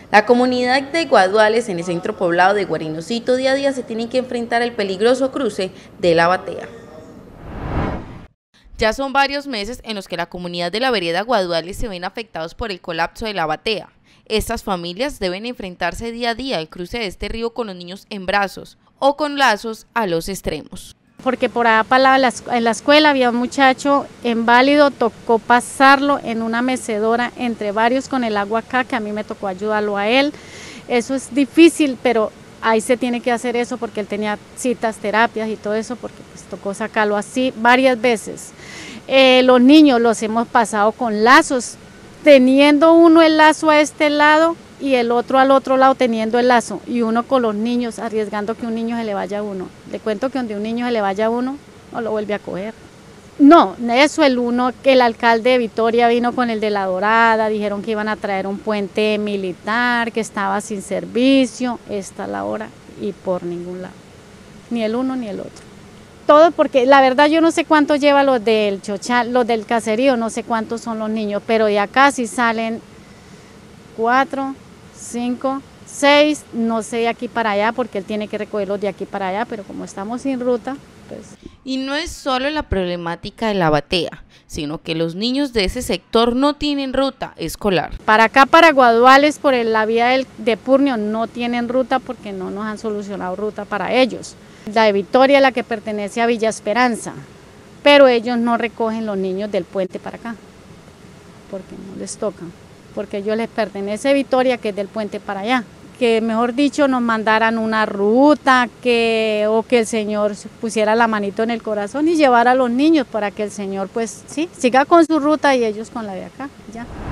La comunidad de Guaduales en el centro poblado de Guarinocito día a día se tiene que enfrentar al peligroso cruce de la Batea. Ya son varios meses en los que la comunidad de la vereda Guaduales se ven afectados por el colapso de la Batea. Estas familias deben enfrentarse día a día al cruce de este río con los niños en brazos o con lazos a los extremos. Porque por allá en la escuela había un muchacho inválido, tocó pasarlo en una mecedora entre varios con el agua acá, que a mí me tocó ayudarlo a él. Eso es difícil, pero ahí se tiene que hacer eso porque él tenía citas, terapias y todo eso, porque pues tocó sacarlo así varias veces. Los niños los hemos pasado con lazos, teniendo uno el lazo a este lado y el otro al otro lado teniendo el lazo, y uno con los niños arriesgando que un niño se le vaya a uno. Le cuento que donde un niño se le vaya a uno, no lo vuelve a coger. No, eso el uno, que el alcalde de Vitoria vino con el de La Dorada, dijeron que iban a traer un puente militar, que estaba sin servicio, esta la hora, y por ningún lado, ni el uno ni el otro. Todo porque la verdad yo no sé cuánto lleva los del Chochal, los del caserío, no sé cuántos son los niños, pero de acá sí salen 4, 5, 6, no sé de aquí para allá, porque él tiene que recogerlos de aquí para allá, pero como estamos sin ruta, pues... Y no es solo la problemática de la Batea, sino que los niños de ese sector no tienen ruta escolar. Para acá, para Guaduales, por la vía de Purnio, no tienen ruta porque no nos han solucionado ruta para ellos. La de Vitoria es la que pertenece a Villa Esperanza, pero ellos no recogen los niños del puente para acá, porque no les toca. Porque a ellos les pertenece Vitoria, que es del puente para allá. Que mejor dicho nos mandaran una ruta, o que el Señor pusiera la manito en el corazón y llevara a los niños para que el Señor pues sí, siga con su ruta y ellos con la de acá, ya.